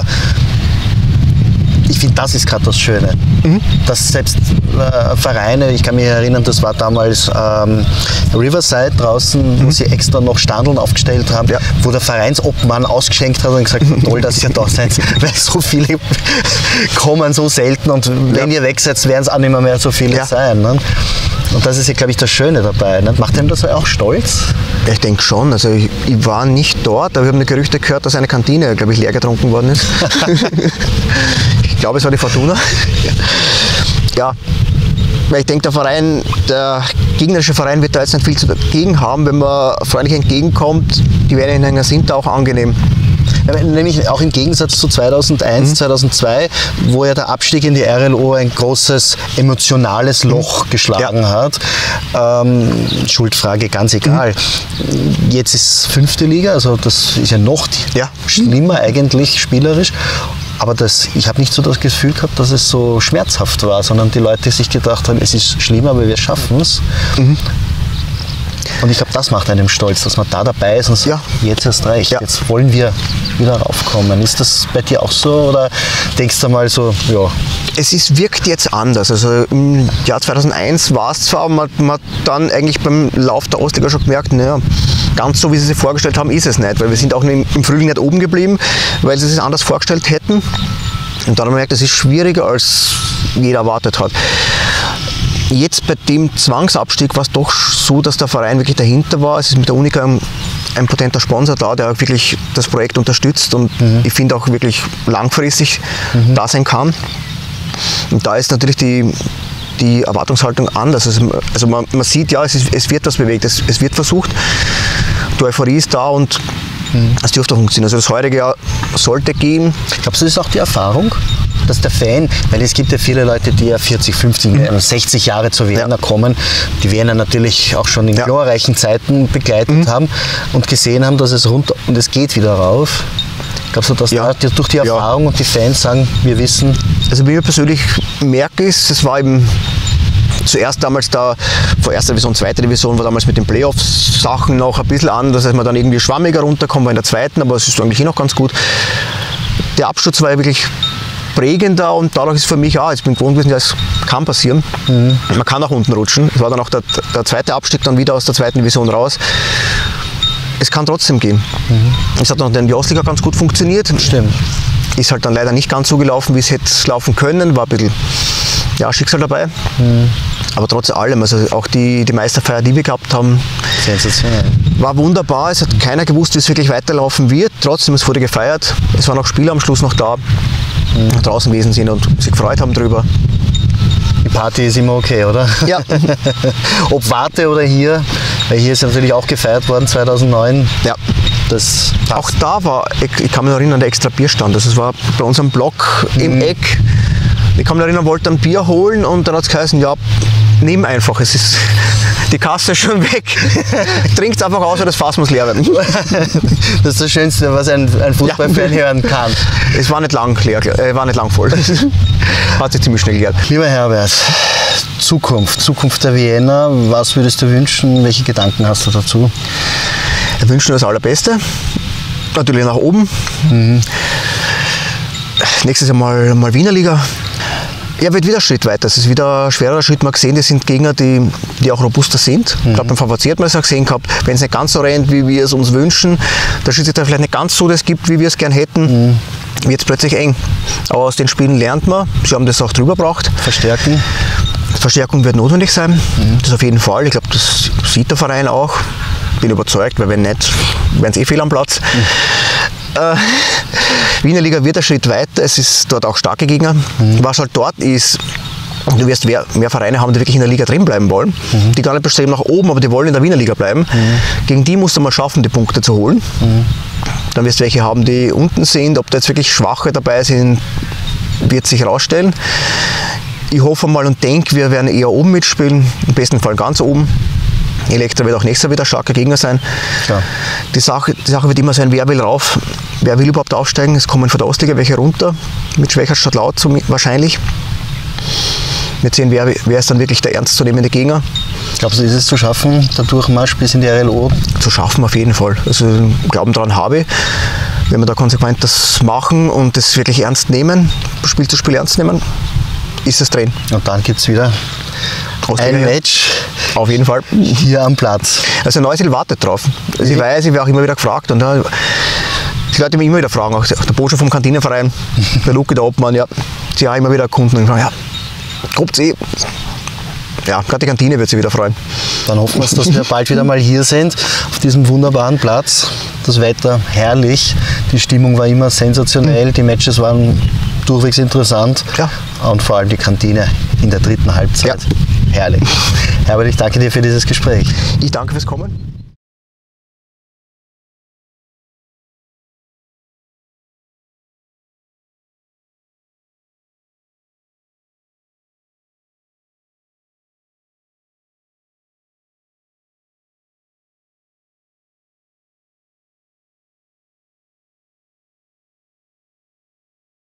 ich finde, das ist gerade das Schöne. Mhm. Dass selbst äh, Vereine, ich kann mich erinnern, das war damals ähm, Riverside draußen, mhm. wo sie extra noch Standeln aufgestellt haben, ja. wo der Vereinsobmann ausgeschenkt hat und gesagt hat, toll, dass ihr da seid, weil so viele kommen so selten und wenn ja. ihr weg seid, werden es auch nicht mehr, mehr so viele ja. sein. Ne? Und das ist ja, glaube ich, das Schöne dabei. Ne? Macht einem das auch stolz? Ich denke schon. Also ich, ich war nicht dort, aber wir haben die Gerüchte gehört, dass eine Kantine, glaube ich, leer getrunken worden ist. Ich glaube, es war die Fortuna. Ja, weil ich denke, der Verein, der gegnerische Verein wird da jetzt nicht viel dagegen haben, wenn man freundlich entgegenkommt. Die Werder sind da auch angenehm. Ja, nämlich auch im Gegensatz zu zweitausendeins, mhm. zweitausendzwei, wo ja der Abstieg in die R L O ein großes emotionales Loch mhm. geschlagen ja. hat. Ähm, Schuldfrage, ganz egal. Mhm. Jetzt ist fünfte Liga, also das ist ja noch ja. schlimmer eigentlich spielerisch. Aber das, ich habe nicht so das Gefühl gehabt, dass es so schmerzhaft war, sondern die Leute sich gedacht haben, es ist schlimm, aber wir schaffen es. Mhm. Und ich glaube, das macht einem stolz, dass man da dabei ist und sagt, ja. jetzt erst recht, ja. jetzt wollen wir wieder raufkommen. Ist das bei dir auch so oder denkst du mal so, ja? Es ist, wirkt jetzt anders. Also im Jahr zweitausendeins war es zwar, aber man, man hat dann eigentlich beim Lauf der Ostliga schon gemerkt, naja, ganz so wie sie sich vorgestellt haben, ist es nicht. Weil wir sind auch im, im Frühling nicht oben geblieben, weil sie es anders vorgestellt hätten. Und dann haben wir gemerkt, es ist schwieriger, als jeder erwartet hat. Jetzt bei dem Zwangsabstieg war es doch so, dass der Verein wirklich dahinter war. Es ist mit der Unica ein, ein potenter Sponsor da, der wirklich das Projekt unterstützt und mhm. ich finde auch wirklich langfristig mhm. da sein kann. Und da ist natürlich die, die Erwartungshaltung anders. Also, also man, man sieht, ja, es, ist, es wird was bewegt, es, es wird versucht. Die Euphorie ist da und mhm. es dürfte auch funktionieren. Also das heutige Jahr sollte gehen. Glaubst du, das ist auch die Erfahrung? Dass der Fan, weil es gibt ja viele Leute, die ja vierzig, fünfzig, mhm. sechzig Jahre zu Werner ja. kommen, die Werner natürlich auch schon in ja. glorreichen Zeiten begleitet mhm. haben und gesehen haben, dass es runter und es geht wieder rauf. Glaubst du, dass ja. da durch die Erfahrung ja. und die Fans sagen, wir wissen? Also wie ich persönlich merke, ist, es war eben zuerst damals da, vor erster Division, zweite Division, war damals mit den Playoffs-Sachen noch ein bisschen anders, dass man dann irgendwie schwammiger runterkommt, war in der zweiten, aber es ist eigentlich eh noch ganz gut. Der Absturz war ja wirklich prägender und dadurch ist für mich, ah, ich bin gewohnt gewesen, das kann passieren. Mhm. Man kann auch unten rutschen. Es war dann auch der, der zweite Abstieg dann wieder aus der zweiten Division raus. Es kann trotzdem gehen. Mhm. Es hat dann in der Ostliga ganz gut funktioniert. Stimmt. Ist halt dann leider nicht ganz so gelaufen, wie es hätte laufen können. War ein bisschen ja, Schicksal dabei. Mhm. Aber trotz allem, also auch die, die Meisterfeier, die wir gehabt haben, sensationell. War wunderbar. Es hat keiner gewusst, wie es wirklich weiterlaufen wird. Trotzdem, es wurde gefeiert. Es waren auch Spieler am Schluss noch da, mhm. draußen gewesen sind und sich gefreut haben drüber. Die Party ist immer okay, oder? Ja. Ob Warte oder hier, weil hier ist ja natürlich auch gefeiert worden zweitausendneun. Ja. Das auch da war, ich, ich kann mich erinnern, der extra Bierstand. Das war bei unserem Block mhm. im Eck. Ich kann mich erinnern, wollte ein Bier holen und dann hat es geheißen, ja, nimm einfach, es ist die Kasse ist schon weg. Trinkt einfach aus, weil das Fass muss leer werden. Das ist das Schönste, was ein, ein Fußballfan ja. hören kann. Es war nicht lang leer, äh, war nicht lang voll. Hat sich ziemlich schnell geleert. Lieber Herbert, Zukunft, Zukunft der Vienna, was würdest du wünschen? Welche Gedanken hast du dazu? Wir wünschen das Allerbeste. Natürlich nach oben. Mhm. Nächstes Jahr mal, mal Wiener Liga. Ja, wird wieder ein Schritt weiter. Es ist wieder ein schwerer Schritt. Man hat gesehen, das sind Gegner, die, die auch robuster sind. Mhm. Ich glaube, beim V V C hat man es auch gesehen gehabt. Wenn es nicht ganz so rennt, wie wir es uns wünschen, der Schiedsrichter vielleicht nicht ganz so das gibt, wie wir es gern hätten, mhm. wird es plötzlich eng. Aber aus den Spielen lernt man. Sie haben das auch drüber gebracht. Verstärken. Verstärkung wird notwendig sein. Mhm. Das auf jeden Fall. Ich glaube, das sieht der Verein auch. Bin überzeugt, weil wenn nicht, wären es eh fehl am Platz. Mhm. Äh, Wiener Liga wird ein Schritt weiter, es ist dort auch starke Gegner. Mhm. Was halt dort ist, du wirst mehr, mehr Vereine haben, die wirklich in der Liga drin bleiben wollen. Mhm. Die gar nicht bestreben nach oben, aber die wollen in der Wiener Liga bleiben. Mhm. Gegen die musst du mal schaffen, die Punkte zu holen. Mhm. Dann wirst du welche haben, die unten sind. Ob da jetzt wirklich Schwache dabei sind, wird sich herausstellen. Ich hoffe mal und denke, wir werden eher oben mitspielen, im besten Fall ganz oben. Elektra wird auch nächstes Jahr wieder ein starker Gegner sein. Klar. Die Sache, die Sache wird immer sein, wer will rauf, wer will überhaupt aufsteigen. Es kommen von der Ostliga welche runter, mit Schwächert statt Laut zum, wahrscheinlich. Wir sehen, wer, wer ist dann wirklich der ernstzunehmende Gegner. Glaubst du, ist es zu schaffen, der Durchmarsch bis in die R L O? Zu schaffen auf jeden Fall. Also Glauben daran habe ich. Wenn wir da konsequent das machen und das wirklich ernst nehmen, Spiel zu Spiel ernst nehmen, ist es drin. Und dann gibt es wieder Ostliga, ein ja. Match Auf jeden Fall. hier am Platz. Also Neusiedl wartet drauf. Also ich weiß, ich werde auch immer wieder gefragt. Und ja, die Leute mich immer wieder fragen, auch der Botschaft vom Kantinenverein, der Luke, der Obmann, ja, sie haben immer wieder Kunden und fragen, ja, kommt eh. Ja, gerade die Kantine wird sich wieder freuen. Dann hoffen wir, dass wir bald wieder mal hier sind, auf diesem wunderbaren Platz. Das Wetter herrlich, die Stimmung war immer sensationell, die Matches waren durchwegs interessant Ja. und vor allem die Kantine in der dritten Halbzeit. Ja. Herrlich. Herbert, ich danke dir für dieses Gespräch. Ich danke fürs Kommen.